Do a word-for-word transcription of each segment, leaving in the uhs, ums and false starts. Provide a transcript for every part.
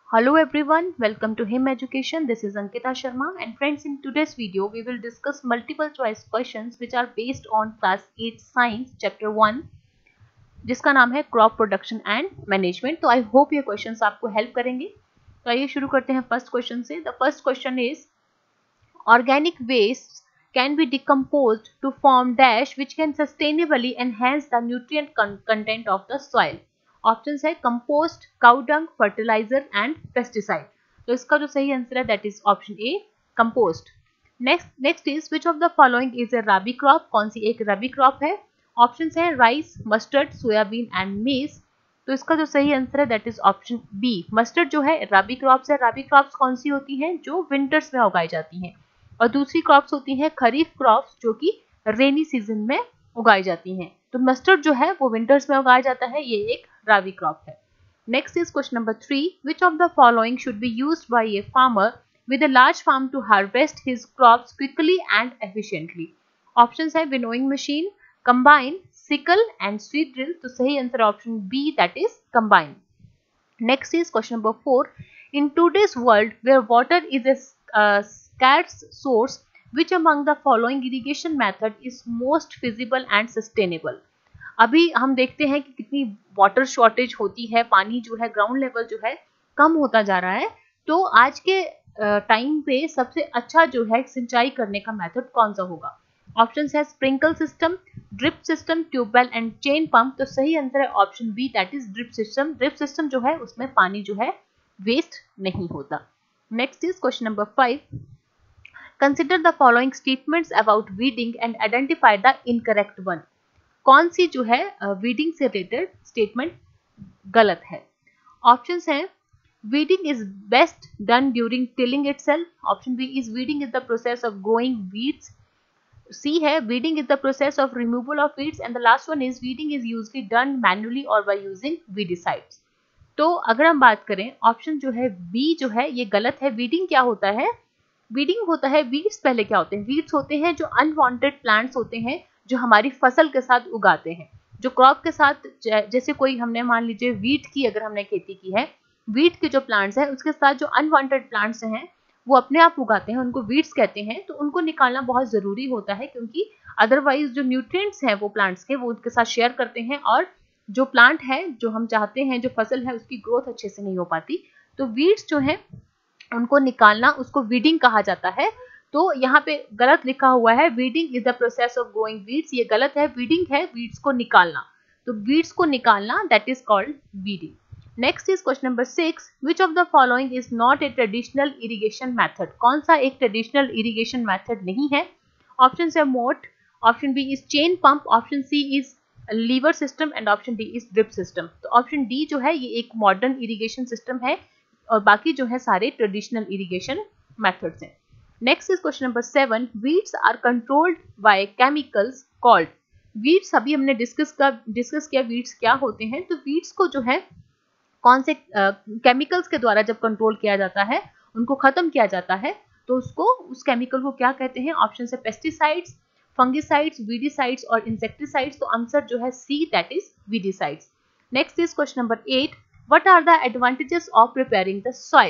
Hello everyone, welcome to Him Education. This is Ankita Sharma, and friends, in today's video we will discuss multiple choice questions which are based on class eight science chapter one जिसका नाम है crop production and management. तो I hope ये questions आपको help करेंगे। तो आइए शुरू करते हैं फर्स्ट क्वेश्चन से। The first question is organic waste can be decomposed to form dash which can sustainably enhance the nutrient con content of the soil. Options है compost, cow dung, fertilizer and pesticide. तो इसका जो सही answer है that is option A compost. Next next is which of the following is a rabi crop. कौन सी एक rabi crop है? ऑप्शंस है rice, mustard, soyabean and maize. तो इसका जो सही आंसर है that is option B mustard जो है रबी क्रॉप्स है। रबी क्रॉप्स कौन सी होती हैं? जो विंटर्स में उगाई जाती हैं, और दूसरी क्रॉप्स होती हैं खरीफ क्रॉप्स जो कि रेनी सीजन में उगाई जाती हैं। तो मस्टर्ड जो है वो विंटर्स में उगाया जाता है, ये एक रबी क्रॉप है। Next is question number three, which of the following should be used by a farmer with a large farm to harvest his crops quickly and efficiently. Options है winnowing machine, combine, sickle and seed drill. तो सही answer option B that is combine. Next is question number four, in today's world where water is a scarce source, which among the following irrigation method is most feasible and sustainable? अभी हम देखते हैं कि कितनी water shortage होती है, पानी जो है ग्राउंड लेवल जो है कम होता जा रहा है। तो आज के टाइम पे सबसे अच्छा जो है सिंचाई करने का मेथड कौन सा होगा? ऑप्शंस है sprinkle system, drip system, tubewell and chain pump. तो सही आंसर है option B that is drip system. Drip system जो है उसमें पानी जो है वेस्ट नहीं होता। Next is question number five, consider the following statements about weeding and identify the incorrect one. कौन सी जो है वीडिंग से रिलेटेड स्टेटमेंट गलत है? ऑप्शंस हैं weeding is best done during tilling itself. Option B is weeding is the process of growing weeds. C है weeding is the process of removal of weeds, and the last one is weeding is usually done manually और by using weedicides. तो अगर हम बात करें option जो है B जो है ये गलत है। वीडिंग क्या होता है? वीडिंग होता है, वीड्स पहले क्या होते हैं? वीड्स होते हैं जो अनवांटेड प्लांट्स होते हैं जो हमारी फसल के साथ उगाते हैं, जो क्रॉप के साथ, जैसे कोई हमने मान लीजिए वीट की अगर हमने खेती की है, वीट के जो प्लांट्स हैं उसके साथ जो अनवांटेड प्लांट्स हैं वो अपने आप उगाते हैं, उनको वीड्स कहते हैं। तो उनको निकालना बहुत जरूरी होता है क्योंकि अदरवाइज जो न्यूट्रिएंट्स हैं वो प्लांट्स के वो उनके साथ शेयर करते हैं, और जो प्लांट है जो हम चाहते हैं जो फसल है उसकी ग्रोथ अच्छे से नहीं हो पाती। तो वीड्स जो है उनको निकालना उसको वीडिंग कहा जाता है। तो यहाँ पे गलत लिखा हुआ है weeding is the process of growing weeds, ये गलत है। वीडिंग है वीड्स को निकालना, तो वीड्स को निकालना that is called weeding. Next is question number six, which of the following is not a traditional irrigation method. कौन सा एक ट्रेडिशनल इरिगेशन मेथड नहीं है? ऑप्शन है moat, option B is chain pump, option C is lever system and option D is drip system. तो option D जो है ये एक मॉडर्न इरिगेशन सिस्टम है और बाकी जो है सारे ट्रेडिशनल इरिगेशन मेथड्स हैं। Next is question number seven, weeds are controlled by chemicals called. Weeds अभी हमने डिस्कस का डिस्कस किया वीड्स क्या होते हैं। तो वीड्स को जो है कौन से केमिकल्स के द्वारा जब कंट्रोल किया जाता है, उनको खत्म किया जाता है, तो उसको उस केमिकल को क्या कहते हैं? ऑप्शन है पेस्टिसाइड्स, फंगिसाइड्स, वीडिसाइड्स और इंसेक्टिसाइड्स। तो आंसर जो है C that is weedicides. Next is question number eight, what are the advantages of preparing the soil.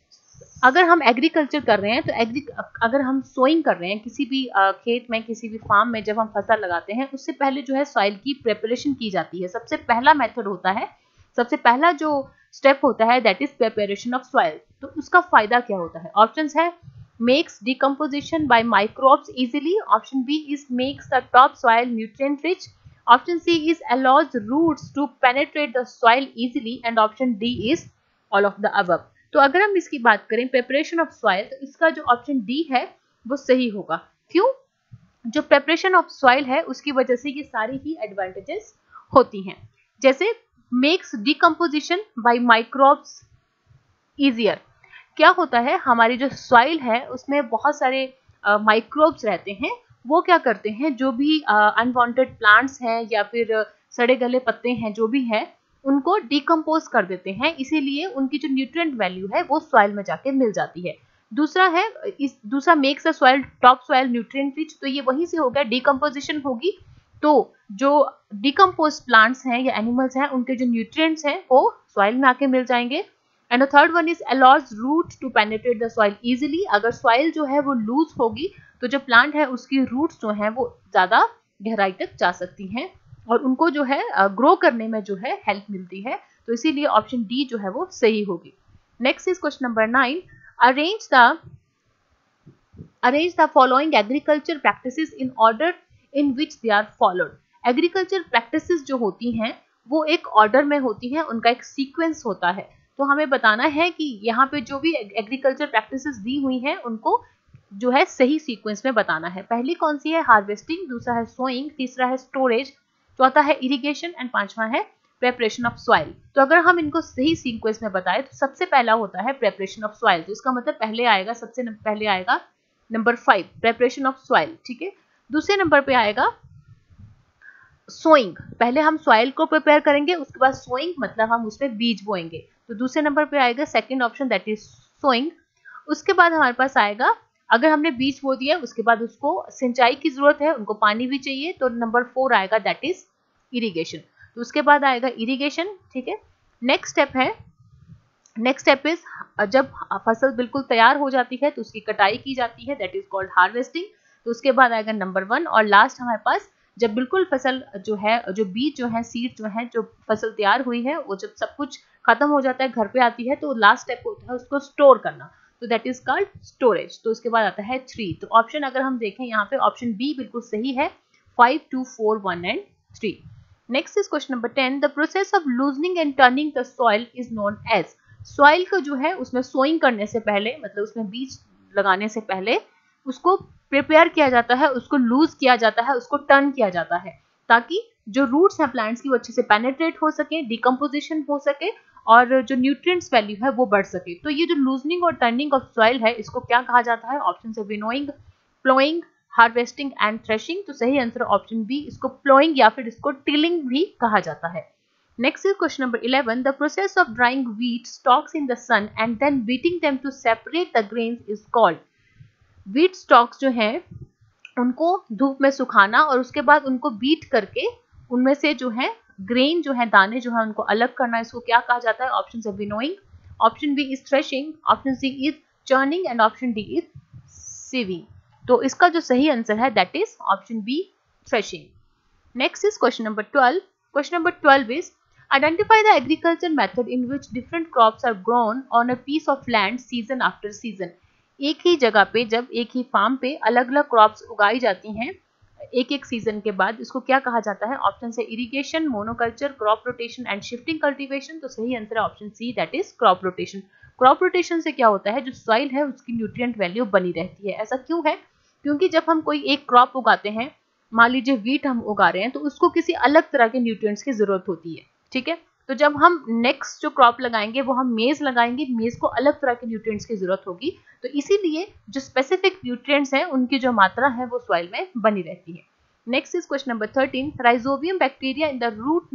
अगर हम एग्रीकल्चर कर रहे हैं तो एग्री अगर हम सोइंग कर रहे हैं किसी भी uh, खेत में, किसी भी फार्म में, जब हम फसल लगाते हैं उससे पहले जो है सॉइल की प्रिपरेशन की जाती है। सबसे पहला मेथड होता है, सबसे पहला जो स्टेप होता है that is preparation of soil. तो उसका फायदा क्या होता है? ऑप्शंस है makes decomposition by microbes easily, option B is makes the top soil nutrient rich, option C is allows roots to penetrate the soil easily, and option D is all of the above। तो अगर हम इसकी बात करें preparation of soil, तो इसका जो option D है वो सही होगा। क्यों? जो प्रिपरेशन ऑफ सॉइल है उसकी वजह से ये सारी ही एडवांटेजेस होती हैं। जैसे makes decomposition by microbes easier, क्या होता है हमारी जो सॉइल है उसमें बहुत सारे माइक्रोब्स uh, रहते हैं। वो क्या करते हैं, जो भी अनवांटेड uh, प्लांट्स हैं या फिर uh, सड़े गले पत्ते हैं जो भी है उनको डिकम्पोज कर देते हैं, इसीलिए उनकी जो न्यूट्रिएंट वैल्यू है वो सॉइल में जाके मिल जाती है। दूसरा है इस दूसरा makes the soil top soil nutrient rich, तो ये वहीं से हो गया, डिकम्पोजिशन होगी तो जो डिकम्पोज प्लांट्स हैं या एनिमल्स हैं उनके जो न्यूट्रिएंट्स हैं वो सॉइल में आके मिल जाएंगे। And the third one is allows root to penetrate the soil easily. अगर सॉइल जो है वो लूज होगी तो जो प्लांट है उसकी रूट्स जो है वो ज्यादा गहराई तक जा सकती हैं और उनको जो है ग्रो करने में जो है हेल्प मिलती है, तो इसीलिए ऑप्शन डी जो है वो सही होगी. Next is question number nine. Arrange the arrange the following agriculture practices in order in which they are followed. Agriculture practices जो होती हैं वो एक ऑर्डर में होती हैं, उनका एक सीक्वेंस होता है. तो हमें बताना है कि यहाँ पे जो भी एग्रीकल्चर प्रैक्टिसेस दी हुई हैं उनको जो है सही सीक्वेंस में बताना है. पहली कौन सी है? हार्वेस्टिंग, दूसरा है सोइंग, तीसरा है स्टोरेज, चौथा है इरिगेशन एंड पांचवा है प्रेपरेशन ऑफ सॉइल. तो अगर हम इनको सही सीक्वेंस में बताएं तो सबसे पहला होता है प्रेपरेशन ऑफ सॉइल. तो इसका मतलब पहले आएगा, सबसे पहले आएगा number five, preparation of soil. ठीक है. दूसरे नंबर पे आएगा सोइंग. पहले हम सॉइल को प्रिपेयर करेंगे, उसके बाद सोइंग मतलब हम उसमें बीज बोएंगे. तो दूसरे नंबर पे आएगा second option, that is sowing. उसके बाद हमारे पास आएगा, अगर हमने बीज बो दिया उसके बाद उसको सिंचाई की जरूरत है, उनको पानी भी चाहिए, तो नंबर फोर आएगा, दैट इज इरिगेशन. तो उसके बाद आएगा इरिगेशन. ठीक है. नेक्स्ट स्टेप है, नेक्स्ट स्टेप इज जब फसल बिल्कुल तैयार हो जाती है तो उसकी कटाई की जाती है, दैट इज कॉल्ड हार्वेस्टिंग. तो उसके बाद आएगा नंबर वन. और लास्ट हमारे पास जब बिल्कुल फसल जो है, जो बीज जो है, सीड जो है, जो फसल तैयार हुई है, वो जब सब कुछ खत्म हो जाता है, घर पे आती है, तो लास्ट स्टेप होता है उसको स्टोर करना. तो दैट इज कॉल्ड स्टोरेज. तो उसके बाद आता है थ्री. तो ऑप्शन अगर हम देखें यहाँ पे ऑप्शन बी बिल्कुल सही है, five, two, four, one and three. Next is question number ten. The process of loosening and turning the soil is known as. Soil को जो है उसमें सोइंग करने से पहले, मतलब उसमें बीज लगाने से पहले उसको प्रिपेयर किया जाता है, उसको लूज किया जाता है, उसको टर्न किया जाता है, ताकि जो रूट्स हैं प्लांट्स की वो अच्छे से पेनिट्रेट हो सके, डिकम्पोजिशन हो सके और जो न्यूट्रिएंट्स वैल्यू है वो बढ़ सके. तो ये जो लूजनिंग और टर्निंग ऑफ सॉइल है इसको क्या कहा जाता है? ऑप्शन से winnowing, ploughing, harvesting and threshing. तो सही आंसर ऑप्शन बी, इसको प्लोइंग या फिर इसको टिलिंग भी कहा जाता है. Next is question number eleven. The process of drying wheat stalks in the sun and then beating them to separate the grains is called. Wheat stalks जो है उनको धूप में सुखाना और उसके बाद उनको बीट करके उनमें से जो है ग्रेन जो है, दाने जो है, उनको अलग करना, इसको क्या कहा जाता है? ऑप्शन से winnowing, option B is threshing, option C is churning and option D is sieving. तो इसका जो सही आंसर है that is option B, threshing. Next is question number twelve. Question number twelve is identify the agriculture method in which different crops are grown on a piece of land season after season. एक ही जगह पे, जब एक ही farm पे अलग अलग crops उगाई जाती हैं एक एक सीजन के बाद, इसको क्या कहा जाता है? ऑप्शन से irrigation, monoculture, crop rotation and shifting cultivation. तो सही आंसर है option C, that is crop rotation. Crop rotation से क्या होता है? जो सॉइल है उसकी न्यूट्रिएंट वैल्यू बनी रहती है. ऐसा क्यों है? क्योंकि जब हम कोई एक क्रॉप उगाते हैं, मान लीजिए व्हीट हम उगा रहे हैं, तो उसको किसी अलग तरह के न्यूट्रिएंट्स की जरूरत होती है. ठीक है. तो जब हम नेक्स्ट जो क्रॉप लगाएंगे वो हम मेज लगाएंगे, मेज को अलग तरह के न्यूट्रिएंट्स की जरूरत होगी. तो इसीलिए जो स्पेसिफिक न्यूट्रिएंट्स हैं उनकी जो मात्रा है वो सॉइल में बनी रहती है. Next is question number thirteen. Rhizobium bacteria in the root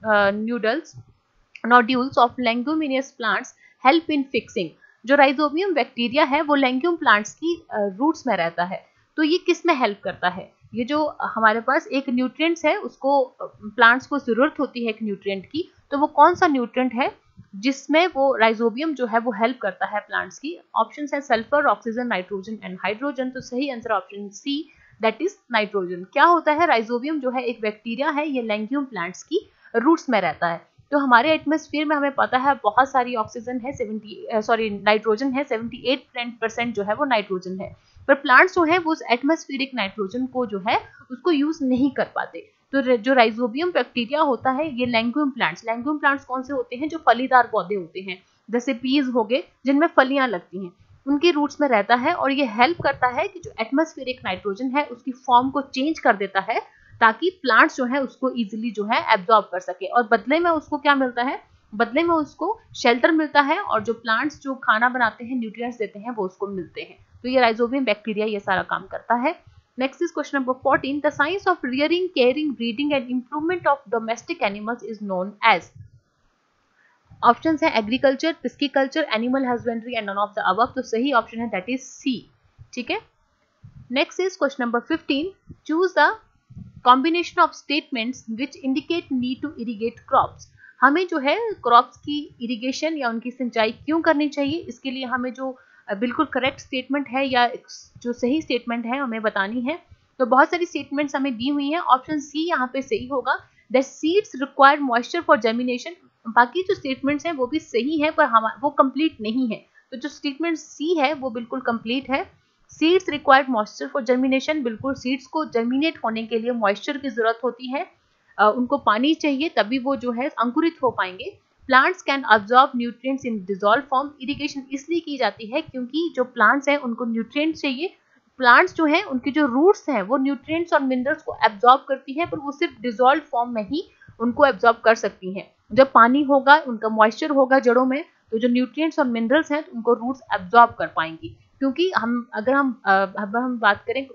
noodles nodules of leguminous plants help in fixing. जो राइजोबियम बैक्टीरिया है वो लेग्यूम प्लांट्स की रूट्स uh, में रहता है. तो ये किस में हेल्प करता है? ये जो हमारे पास एक न्यूट्रिएंट्स है, उसको प्लांट्स को जरूरत होती है एक न्यूट्रिएंट की, तो वो कौन सा न्यूट्रिएंट है जिसमें वो राइजोबियम जो है वो हेल्प करता है प्लांट्स की? ऑप्शन है sulphur, oxygen, nitrogen and hydrogen. तो सही answer option C, that is nitrogen. क्या होता है? राइजोबियम जो है एक बैक्टीरिया है, ये लेग्यूम प्लांट्स की रूट्स में रहता है. तो हमारे एटमॉस्फेयर में हमें पता है बहुत सारी ऑक्सीजन है, सेवेंटी सॉरी नाइट्रोजन है, सेवेंटी एट परसेंट जो है वो नाइट्रोजन है, पर प्लांट्स जो है वो उस एटमॉस्फेरिक नाइट्रोजन को जो है उसको यूज नहीं कर पाते. तो जो राइजोबियम बैक्टीरिया होता है ये लेग्यूम प्लांट्स, लेग्यूम प्लांट्स कौन से होते हैं? जो फलीदार पौधे होते हैं, जैसे पीज हो गए जिनमें फलियां लगती हैं, उनकी रूट्स में रहता है. और ये हेल्प करता है कि जो एटमॉस्फेरिक नाइट्रोजन है उसकी फॉर्म को चेंज कर देता है, ताकि प्लांट्स जो है उसको इजीली जो है एब्जॉर्ब कर सके. और बदले में उसको क्या मिलता है? बदले में उसको शेल्टर मिलता है, और जो प्लांट्स जो खाना बनाते हैं, न्यूट्रिएंट्स देते हैं, वो उसको मिलते हैं. तो ये राइजोबियम बैक्टीरिया ये सारा काम करता है. Next is question number fourteen. The science of rearing, caring, breeding and improvement of domestic animals is known as. Option है agriculture, pisciculture, animal husbandry and none of the above. तो सही option है that is C. ठीक है. Next is question number fifteen. Choose the combination of statements which indicate need to irrigate crops. हमें जो है crops की इरिगेशन या उनकी सिंचाई क्यों करनी चाहिए, इसके लिए हमें जो बिल्कुल करेक्ट स्टेटमेंट है या जो सही स्टेटमेंट है हमें बतानी है। तो बहुत सारी स्टेटमेंट्स हमें दी हुई हैं, ऑप्शन सी यहाँ पे सही होगा, the seeds require moisture for germination. बाकी जो स्टेटमेंट्स हैं वो भी सही है पर हम वो कंप्लीट नहीं है, तो जो स्टेटमेंट सी है वो बिल्कुल कंप्लीट है। Seeds required moisture for germination, बिल्कुल सीड्स को जर्मिनेट होने के लिए मॉइस्चर की जरूरत होती है, uh, उनको पानी चाहिए तभी वो जो है अंकुरित हो पाएंगे। Plants can absorb nutrients in dissolve form, irrigation इसलिए की जाती है क्योंकि जो प्लांट्स हैं उनको न्यूट्रिएंट्स चाहिए। प्लांट्स जो हैं उनकी जो रूट्स हैं वो न्यूट्रिएंट्स और मिनरल्स को एब्जॉर्ब करती हैं, पर वो सिर्फ डिसॉल्व फॉर्म में ही उनको एब्जॉर्ब कर सकती हैं। जब पानी होगा, उनका मॉइस्चर होगा जड़ों में, तो जो न्यूट्रिएंट्स और मिनरल्स हैं उनको रूट्स एब्जॉर्ब कर पाएंगी। क्योंकि हम अगर हम अब हम बात करें,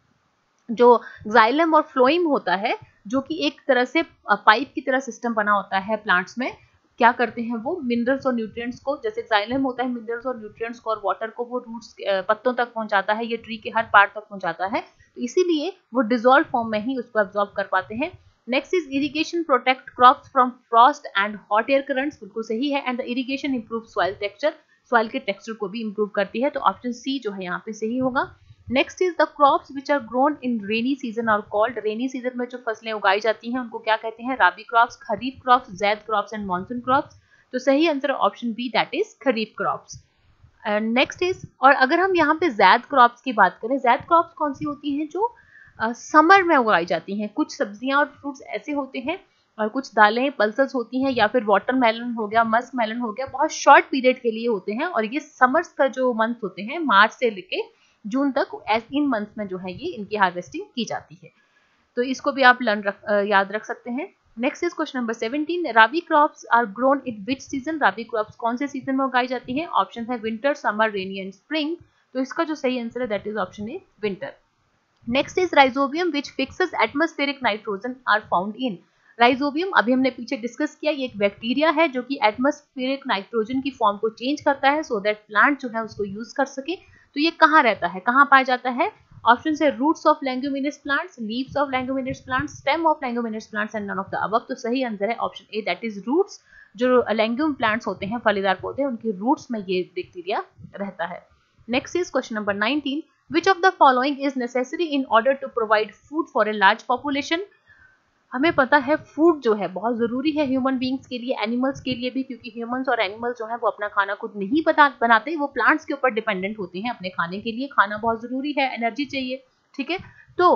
जो जाइलम और फ्लोएम होता है जो कि एक तरह से पाइप की तरह सिस्टम बना होता है प्लांट्स में, क्या करते हैं वो मिनरल्स और न्यूट्रिएंट्स को, जैसे जाइलम होता है मिनरल्स और न्यूट्रिएंट्स को और वाटर को वो रूट्स पत्तों तक पहुंचाता है, ये ट्री के हर पार्ट तक पहुंचाता है, तो इसीलिए वो डिसॉल्व फॉर्म में ही उसको एब्जॉर्ब कर पाते हैं। Next is irrigation protect crops from frost and hot air currents, बिल्कुल सही है। And the irrigation improve soil texture, soil के टेक्सचर को भी इंप्रूव करती है, तो ऑप्शन सी जो है यहाँ पे सही होगा। Next is the crops which are grown in rainy season are called, rainy season में जो फसलें उगाई जाती हैं उनको क्या कहते हैं, rabi crops, kharif crops, zaid crops and monsoon crops, तो सही answer option B that is kharif crops. Next is, और अगर हम यहाँ पे जैद क्रॉप्स की बात करें, जैद क्रॉप्स कौन सी होती हैं, जो समर uh, में उगाई जाती हैं। कुछ सब्जियां और फ्रूट्स ऐसे होते हैं और कुछ दालें पल्सेस होती हैं, या फिर वाटरमेलन हो गया, मस्क मेलन हो गया, बहुत शॉर्ट पीरियड के लिए होते हैं, और ये समर्स का जो मंथ होते हैं मार्च से लेके जून तक, इन मंथ में जो है ये इनकी हार्वेस्टिंग की जाती है, तो इसको भी आप लर्न रख, याद रख सकते हैं। Next is question number seventeen, rabi crops are grown in which season, rabi crops कौन से सीजन में उगाई जाती है, ऑप्शन है winter, summer, rainy and spring, तो इसका जो सही आंसर है that is option A winter. Next is rhizobium which fixes atmospheric nitrogen are found in, rhizobium अभी हमने पीछे डिस्कस किया, ये एक बैक्टीरिया है जो कि एटमॉस्फेरिक नाइट्रोजन की फॉर्म को चेंज करता है सो दैट प्लांट जो है उसको यूज कर सके। तो ये कहाँ रहता है, कहाँ पाया जाता है, ऑप्शन है roots of leguminous plants, leaves of leguminous plants, stem of leguminous plants and none of the above, तो सही आंसर है option A that is roots. जो लेग्यूम प्लांट्स होते हैं, फलीदार पौधे, उनकी रूट्स में ये बैक्टीरिया रहता है। Next is question number nineteen, which of the following is necessary in order to provide food for a large population, हमें पता है फूड जो है बहुत जरूरी है ह्यूमन बींग्स के लिए, एनिमल्स के लिए भी, क्योंकि ह्यूमंस और एनिमल्स जो है वो अपना खाना खुद नहीं बता बनाते, वो प्लांट्स के ऊपर डिपेंडेंट होते हैं अपने खाने के लिए, खाना बहुत जरूरी है, एनर्जी चाहिए, ठीक है। तो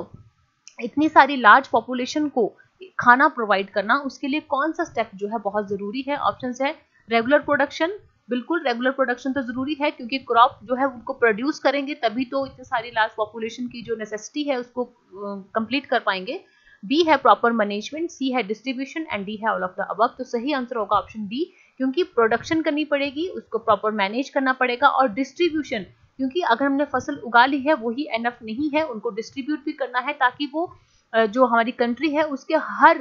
इतनी सारी लार्ज पॉपुलेशन को खाना प्रोवाइड करना, उसके लिए कौन सा स्टेप जो है बहुत जरूरी है, ऑप्शन है रेगुलर प्रोडक्शन, बिल्कुल रेगुलर प्रोडक्शन तो जरूरी है क्योंकि क्रॉप जो है उनको प्रोड्यूस करेंगे तभी तो इतनी सारी लार्ज पॉपुलेशन की जो नेसेसिटी है उसको कंप्लीट कर पाएंगे। बी है प्रॉपर मैनेजमेंट, सी है डिस्ट्रीब्यूशन एंड डी है ऑल ऑफ द अबव, तो सही आंसर होगा ऑप्शन डी, क्योंकि प्रोडक्शन करनी पड़ेगी, उसको प्रॉपर मैनेज करना पड़ेगा, और डिस्ट्रीब्यूशन क्योंकि अगर हमने फसल उगा ली है वही एनफ नहीं है, उनको डिस्ट्रीब्यूट भी करना है ताकि वो जो हमारी कंट्री है उसके हर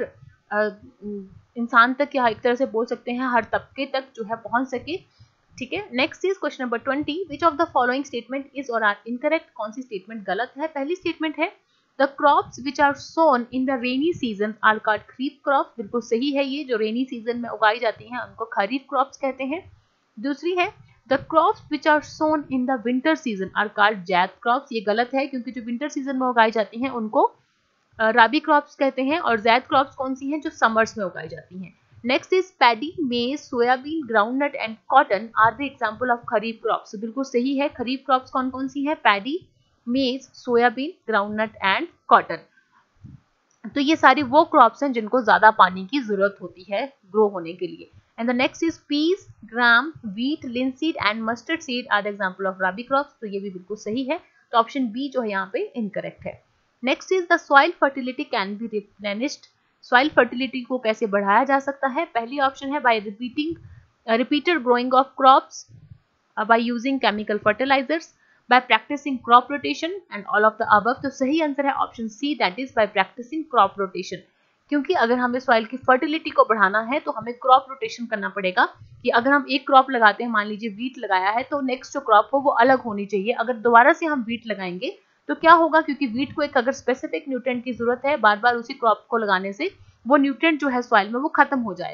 इंसान तक, या एक तरह से बोल सकते हैं हर तबके तक जो है पहुंच सके, ठीक है। Next is question number twenty, which of the following statement is or are incorrect, कौन सी स्टेटमेंट गलत है। पहली स्टेटमेंट है the crops which are sown in the rainy season are called kharif crops, बिल्कुल सही है, ये जो रेनी सीजन में उगाई जाती हैं उनको खरीफ क्रॉप्स कहते हैं। दूसरी है the crops which are sown in the winter season are called zaid crops, ये गलत है क्योंकि जो विंटर सीजन में उगाई जाती हैं उनको राबी क्रॉप्स कहते हैं, और जैद क्रॉप्स कौन सी हैं, जो समर्स में उगाई जाती हैं। Next is paddy, maize, soyabean, groundnut and cotton are the example of kharif crops, बिल्कुल सही है, खरीफ क्रॉप्स कौन कौन सी है, paddy, maize, soyabean, groundnut and cotton, तो ये सारी वो क्रॉप्स हैं जिनको ज्यादा पानी की जरूरत होती है ग्रो होने के लिए। And the next is peas, gram, wheat, linseed and mustard seed are the example of rabi crops, तो ये भी बिल्कुल सही है, तो ऑप्शन बी जो है यहाँ पे इनकरेक्ट है। Next is the soil fertility can be replenished, soil fertility को कैसे बढ़ाया जा सकता है। पहली ऑप्शन है by repeating repeated growing of crops, by using chemical fertilisers, by practising crop rotation and all of the above, तो सही आंसर है option C that is by practising crop rotation, क्योंकि अगर हमें सॉइल की फर्टिलिटी को बढ़ाना है तो हमें क्रॉप रोटेशन करना पड़ेगा, कि अगर हम एक क्रॉप लगाते हैं, मान लीजिए वीट लगाया है, तो नेक्स्ट जो क्रॉप हो वो अलग होनी चाहिए, अगर दोबारा से हम वीट लगाएंगे तो क्या होगा, क्योंकि वीट को एक अगर स्पेसिफिक न्यूट्रिएंट की जरूरत है, बार बार उसी क्रॉप को लगाने से वो न्यूट्रिएंट जो है सॉइल में वो खत्म हो जाएगा,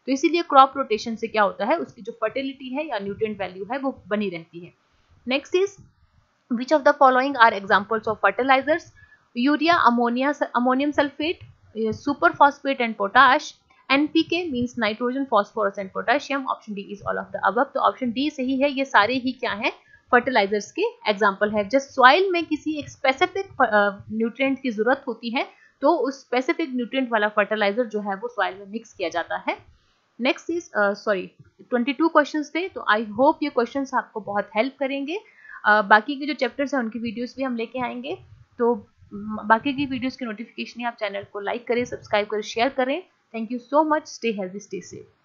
तो इसीलिए क्रॉप रोटेशन से क्या होता है, उसकी जो फर्टिलिटी है या न्यूट्रिएंट वैल्यू है वो बनी रहती है। Next is which of the following are examples of fertilizers? Urea, ammonia, ammonium sulfate, uh, superphosphate and potash. N P K means nitrogen, phosphorus and potassium. Option D is all of the above. तो option D सही है, ये सारे ही क्या है, fertilisers के example है। जब सॉइल में किसी एक स्पेसिफिक न्यूट्रिएंट की जरूरत होती है तो उस स्पेसिफिक न्यूट्रिएंट वाला फर्टिलाइजर जो है वो सॉइल में मिक्स किया जाता है। Next is sorry twenty two questions थे, तो आई होप ये क्वेश्चंस आपको बहुत हेल्प करेंगे। Uh, बाकी के जो चैप्टर्स हैं उनकी वीडियोस भी हम लेके आएंगे, तो बाकी की वीडियोस की नोटिफिकेशन आप चैनल को लाइक करें, सब्सक्राइब करें, शेयर करें। Thank you so much, stay healthy, stay safe.